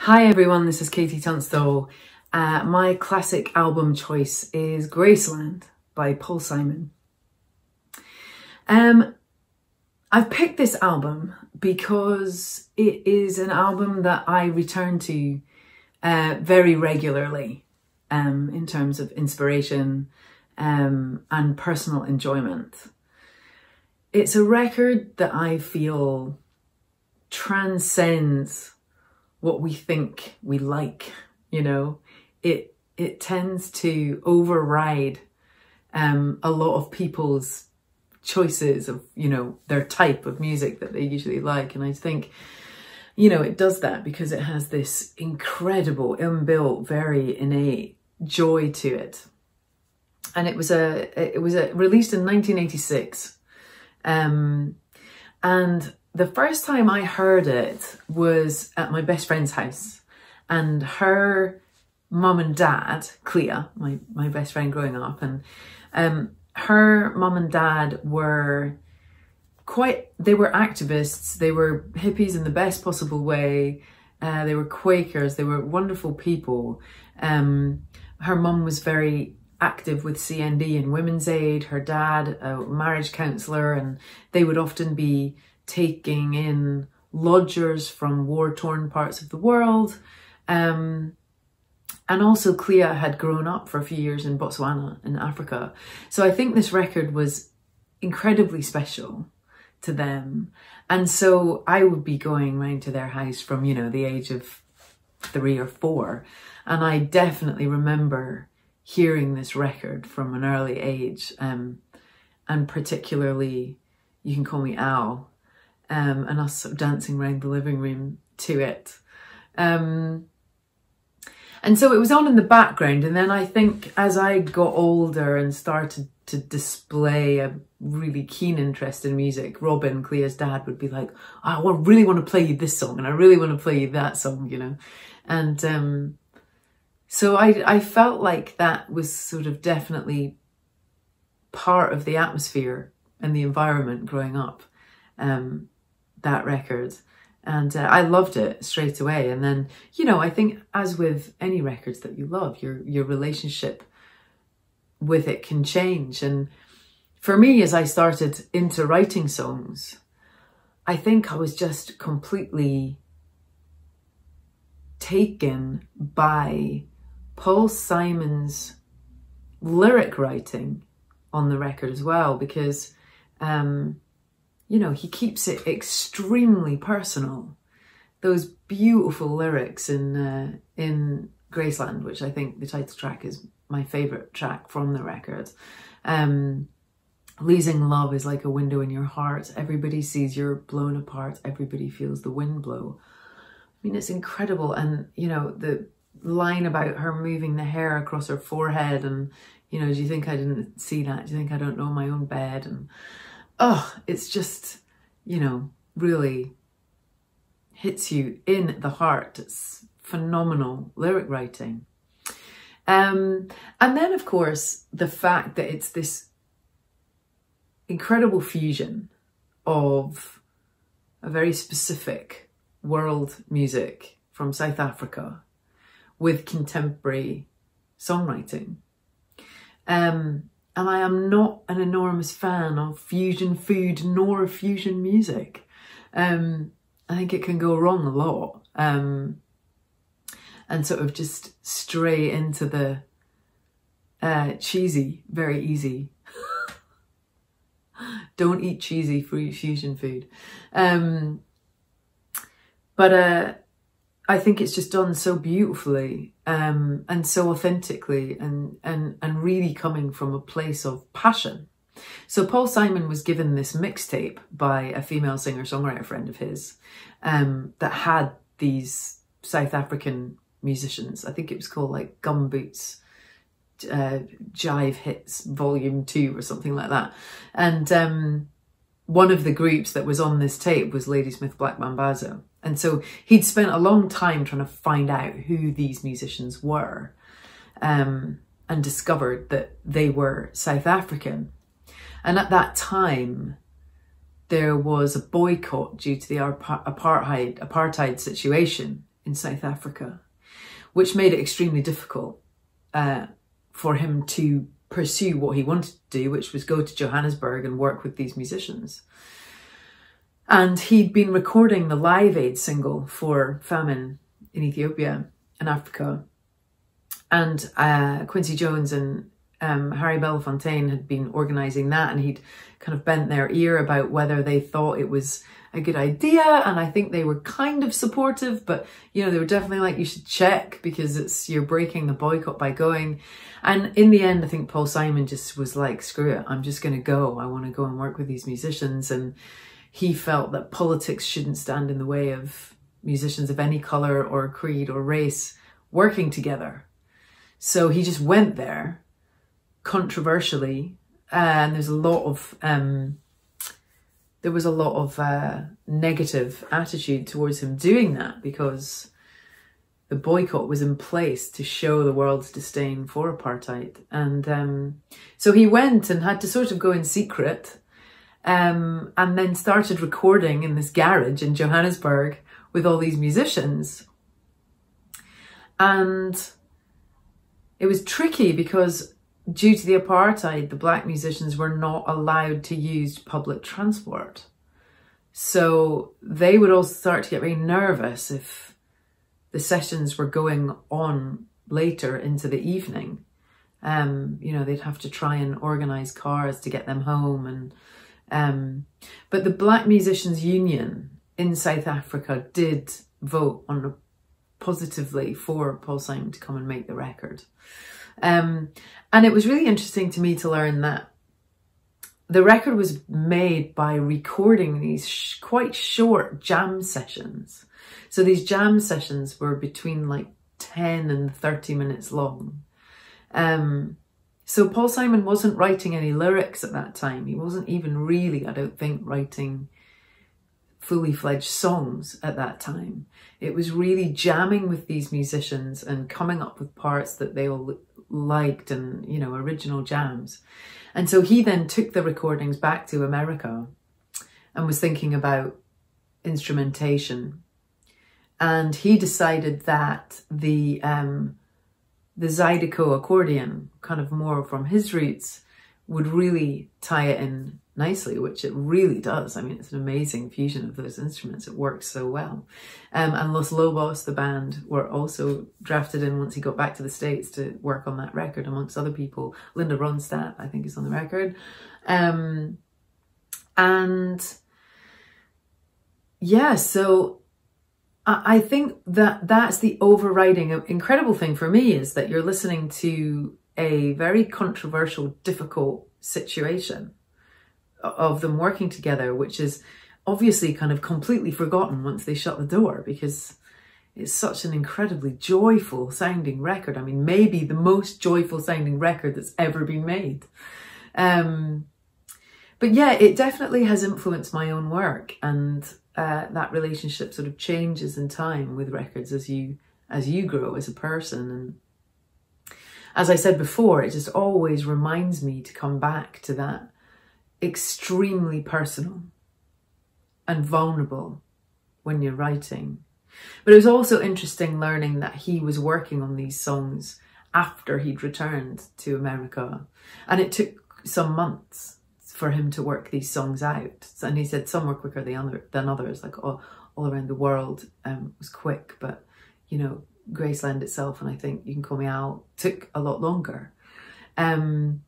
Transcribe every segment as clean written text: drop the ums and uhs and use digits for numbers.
Hi everyone, this is Katie Tunstall. My classic album choice is Graceland by Paul Simon. I've picked this album because it is an album that I return to very regularly in terms of inspiration and personal enjoyment. It's a record that I feel transcends what we think we like, you know. It tends to override a lot of people's choices of, you know, their type of music that they usually like. And I think, you know, it does that because it has this incredible, inbuilt, very innate joy to it. And it was released in 1986. And the first time I heard it was at my best friend's house, and her mum and dad, Clea, my best friend growing up, and her mum and dad were they were activists, they were hippies in the best possible way, they were Quakers, they were wonderful people. Her mum was very active with CND and Women's Aid, her dad a marriage counsellor, and they would often be taking in lodgers from war-torn parts of the world. And also Clea had grown up for a few years in Botswana in Africa. So I think this record was incredibly special to them. And so I would be going round to their house from, you know, the age of 3 or 4. And I definitely remember hearing this record from an early age. And particularly You Can Call Me Al. And us sort of dancing around the living room to it. And so it was on in the background. And then I think as I got older and started to display a really keen interest in music, Robin, Clea's dad, would be like, I really want to play you this song and I really want to play you that song, you know. And so I felt like that was sort of definitely part of the atmosphere and the environment growing up. That record, and I loved it straight away. And then, you know, I think as with any records that you love, your relationship with it can change. And for me, as I started into writing songs, I think I was just completely taken by Paul Simon's lyric writing on the record as well, because you know, he keeps it extremely personal. Those beautiful lyrics in Graceland, which I think the title track is my favourite track from the record. Losing love is like a window in your heart. Everybody sees you're blown apart. Everybody feels the wind blow. I mean, it's incredible. And, you know, the line about her moving the hair across her forehead and, you know, do you think I didn't see that? Do you think I don't know my own bed? And oh, it's just, you know, really hits you in the heart. It's phenomenal lyric writing. And then, of course, the fact that it's this incredible fusion of a very specific world music from South Africa with contemporary songwriting. And I am not an enormous fan of fusion food nor fusion music. I think it can go wrong a lot. And sort of just stray into the cheesy, very easy. Don't eat cheesy fusion food. But I think it's just done so beautifully and so authentically and really coming from a place of passion. So Paul Simon was given this mixtape by a female singer-songwriter friend of his that had these South African musicians. I think it was called like Gumboots Jive Hits Volume 2 or something like that. And one of the groups that was on this tape was Ladysmith Black Mambazo. And so he'd spent a long time trying to find out who these musicians were and discovered that they were South African. And at that time, there was a boycott due to the apartheid situation in South Africa, which made it extremely difficult for him to pursue what he wanted to do, which was go to Johannesburg and work with these musicians. And he'd been recording the Live Aid single for famine in Ethiopia and Africa. And Quincy Jones and Harry Belafontaine had been organising that, and he'd kind of bent their ear about whether they thought it was a good idea. And I think they were kind of supportive, but, you know, they were definitely like, you should check because you're breaking the boycott by going. And in the end, I think Paul Simon just was like, screw it, I'm just going to go. I want to go and work with these musicians. And he felt that politics shouldn't stand in the way of musicians of any colour or creed or race working together. So he just went there controversially, and there was a lot of negative attitude towards him doing that because the boycott was in place to show the world's disdain for apartheid. And so he went and had to sort of go in secret, and then started recording in this garage in Johannesburg with all these musicians. And it was tricky because due to the apartheid, the black musicians were not allowed to use public transport. So they would also start to get very nervous if the sessions were going on later into the evening. You know, they'd have to try and organise cars to get them home. But the Black Musicians Union in South Africa did vote positively for Paul Simon to come and make the record. And it was really interesting to me to learn that the record was made by recording these quite short jam sessions. So these jam sessions were between like 10 and 30 minutes long. So Paul Simon wasn't writing any lyrics at that time. He wasn't even really, I don't think, writing fully fledged songs at that time. It was really jamming with these musicians and coming up with parts that they all liked and, you know, original jams. And so he then took the recordings back to America and was thinking about instrumentation. And he decided that the Zydeco accordion, kind of more from his roots, would really tie it in nicely, which it really does. I mean, it's an amazing fusion of those instruments. It works so well. And Los Lobos, the band, were also drafted in once he got back to the States to work on that record, amongst other people. Linda Ronstadt, I think, is on the record. And yeah, so I think that that's the overriding incredible thing for me, is that you're listening to a very controversial, difficult situation of them working together, which is obviously kind of completely forgotten once they shut the door, because it's such an incredibly joyful sounding record. I mean, maybe the most joyful sounding record that's ever been made. But yeah, it definitely has influenced my own work, and that relationship sort of changes in time with records as you grow as a person. And as I said before, it just always reminds me to come back to that extremely personal and vulnerable when you're writing. But it was also interesting learning that he was working on these songs after he'd returned to America, and it took some months for him to work these songs out. And he said some were quicker than others, like all around the world was quick, but you know, Graceland itself, and I think You Can Call Me Out, took a lot longer. And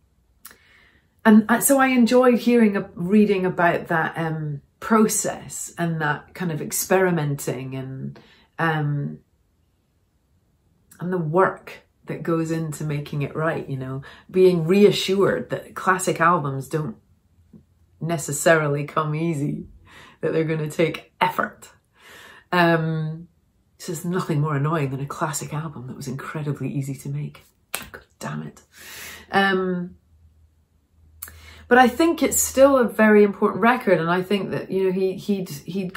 so I enjoyed reading about that process and that kind of experimenting and the work that goes into making it right, you know, being reassured that classic albums don't necessarily come easy, that they're going to take effort. So there's nothing more annoying than a classic album that was incredibly easy to make. God damn it. But I think it's still a very important record, and I think that, you know, he'd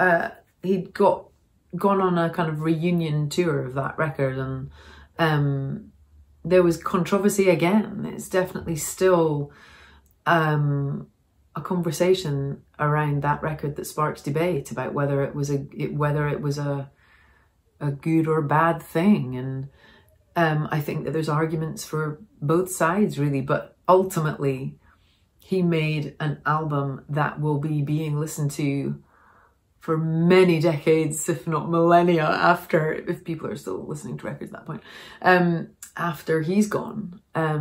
gone on a kind of reunion tour of that record, and there was controversy again. It's definitely still a conversation around that record that sparks debate about whether it was a good or bad thing. And I think that there's arguments for both sides really, but ultimately he made an album that will be being listened to for many decades, if not millennia after, if people are still listening to records at that point, after he's gone.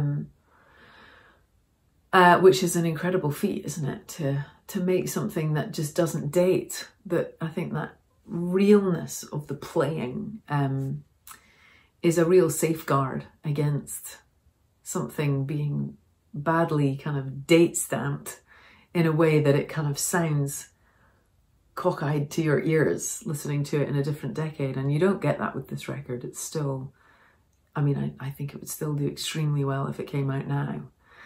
Which is an incredible feat, isn't it? To make something that just doesn't date. That I think that realness of the playing is a real safeguard against something being badly kind of date stamped in a way that it kind of sounds cockeyed to your ears listening to it in a different decade. And you don't get that with this record. It's still, I mean, I think it would still do extremely well if it came out now.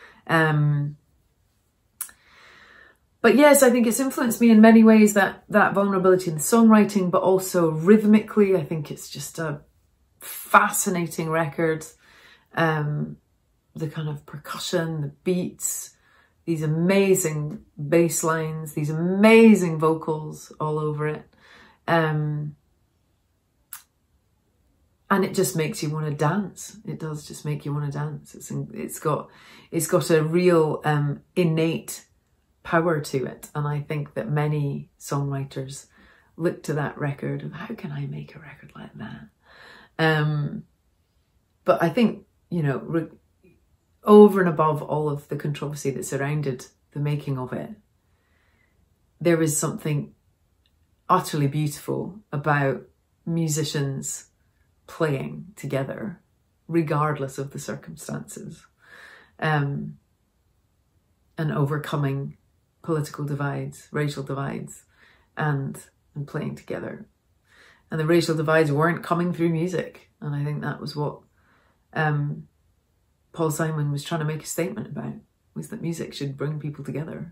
But yes, I think it's influenced me in many ways, that vulnerability in the songwriting, but also rhythmically. I think it's just a fascinating record. The kind of percussion, the beats, these amazing bass lines, these amazing vocals all over it. And it just makes you want to dance. It does just make you want to dance. It's got a real innate power to it. And I think that many songwriters look to that record of, how can I make a record like that? But I think, you know, over and above all of the controversy that surrounded the making of it, there was something utterly beautiful about musicians playing together, regardless of the circumstances, and overcoming political divides, racial divides, and playing together. And the racial divides weren't coming through music. And I think that was what Paul Simon was trying to make a statement about, was that music should bring people together.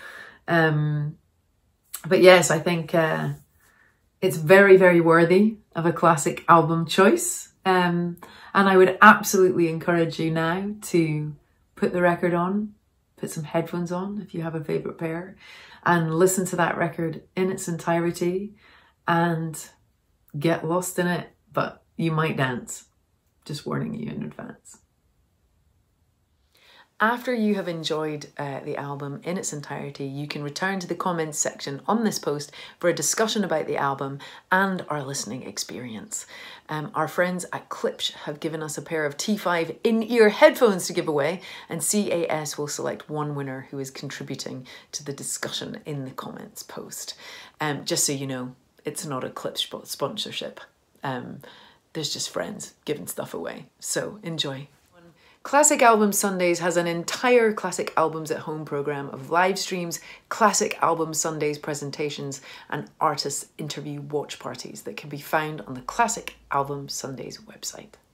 But yes, I think it's very, very worthy of a classic album choice. And I would absolutely encourage you now to put the record on, put some headphones on if you have a favourite pair, and listen to that record in its entirety and get lost in it, but you might dance. Just warning you in advance. After you have enjoyed the album in its entirety, you can return to the comments section on this post for a discussion about the album and our listening experience. Our friends at Klipsch have given us a pair of T5 in-ear headphones to give away, and CAS will select one winner who is contributing to the discussion in the comments post. Just so you know, it's not a Klipsch sponsorship. There's just friends giving stuff away. So enjoy. Classic Album Sundays has an entire Classic Albums at Home programme of live streams, Classic Album Sundays presentations, and artist interview watch parties that can be found on the Classic Album Sundays website.